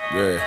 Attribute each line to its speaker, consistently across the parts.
Speaker 1: Yeah.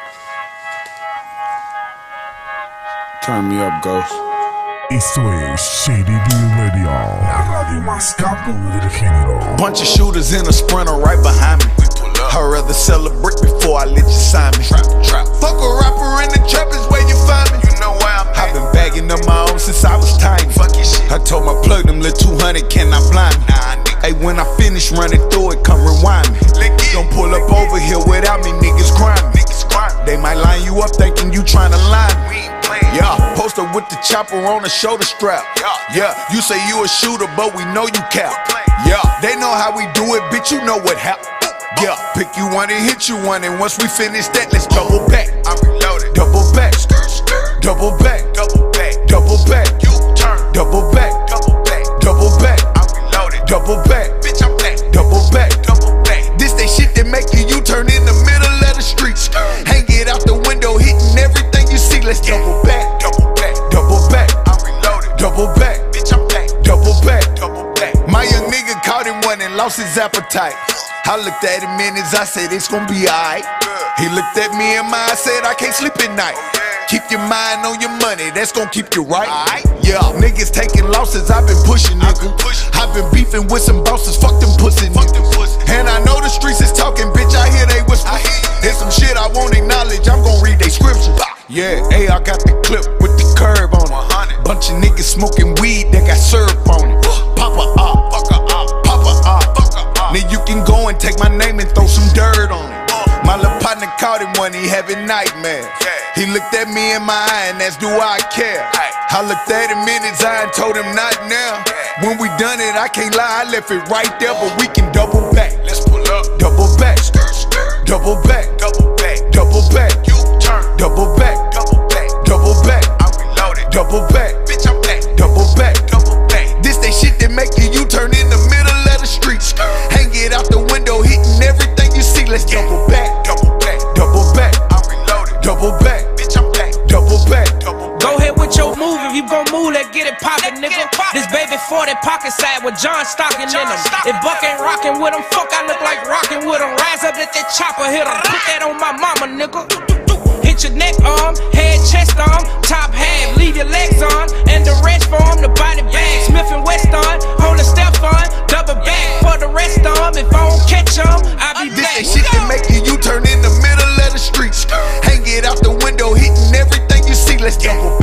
Speaker 1: Turn me up, Ghost.
Speaker 2: Esto es CDD Radio, la radio más capo del género.
Speaker 3: Bunch of shooters in a sprinter right behind me. I'd rather sell a brick before I let you sign me. Fuck a rapper in the trap is where you find me. You know where I'm at. I've been bagging up my own since I was tiny. Fuck your shit. I told my plug them little 200 cannot blind me. Hey, when I finish running through it, come rewind me. Don't pull up over here without me, niggas grinding. They might line you up thinking you tryna line me. Yeah, poster with the chopper on the shoulder strap. Yeah, you say you a shooter, but we know you cap. Yeah, they know how we do it, bitch, you know what happened. Yeah, pick you one and hit you one, and once we finish that, let's double back. I'm reloaded. Double back. Double back. Double back. Double back. You turn. Double back. Double back. Double back. I'm reloaded. Double back. Bitch, I'm back. Double back. Double back. This they shit that make you turn in the middle of the street. Hang it out the window, hitting everything you see. Let's double back. Double back. Double back. I'm reloaded. Double back. Bitch, I'm back. Double back. Double back. My young nigga caught him one and lost his appetite. I looked at him in his eye, said it's gonna be alright. He looked at me in my eye, said I can't sleep at night. Keep your mind on your money, that's gonna keep you right. Yeah, niggas taking losses, I've been pushing, nigga. I've been beefing with some bosses, fuck them pussy niggas. And I know the streets is talking, bitch, I hear they whisper. There's some shit I won't acknowledge, I'm gonna read they scripture. Yeah, hey, I got the clip with the curb on it. Bunch of niggas smoking weed that got syrup on it. Papa up, Papa up. Then you can go and take my name and throw some dirt on it. My little partner caught him when he having nightmares. He looked at me in my eye and asked, do I care? I looked at him in his eye and told him not now. When we done it, I can't lie, I left it right there, but we can double back. Let's pull up. Double back. Double back. Double back. Double back. You turn. Double back. Double back. Double back. I'm reloaded. Double back. Bitch, I'm back. Double back. Double back. This they shit that make you turn in the middle of the street. Hang it out the window, hitting everything you see. Let's double back. Double back. Double back. I'm reloaded. Double back. Bitch, I'm back. Double back. Double back.
Speaker 4: Go ahead with your move, if you gon' move, let's get it poppin', nigga. This baby 40 pocket side with John Stocking in him. If Buck ain't rockin' with him, fuck, I look like rockin' with him. Rise up, let that chopper hit him. Put that on my mama, nigga. Hit your neck arm, head, chest arm, top half, leave your legs on, and the rest form, the body bag, Smith and Weston, hold a step on, double back for the rest on. If I don't catch them, I'll be back.
Speaker 3: This shit that make you turn in the middle of the street. Hang it out the window, hitting everything you see. Let's double